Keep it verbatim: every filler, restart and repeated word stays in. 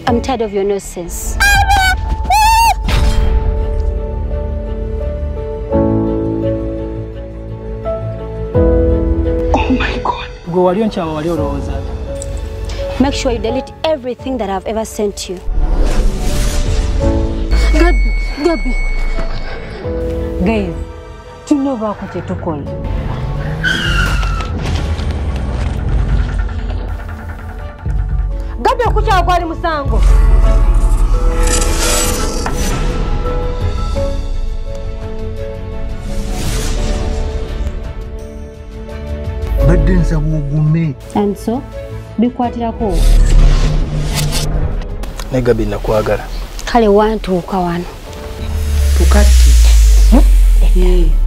I'm tired of your nonsense. Oh my God. Go wali oncha wali oloza. Make sure you delete everything that I've ever sent you. Gabi, Gabi. Guys, tunova kute tukola. Gabi okucha gwali musango. Badenza bugume. And so, bikwatirako. Ne Gabi nakwagala. Kale wantu ukawano. Tukati. Eh.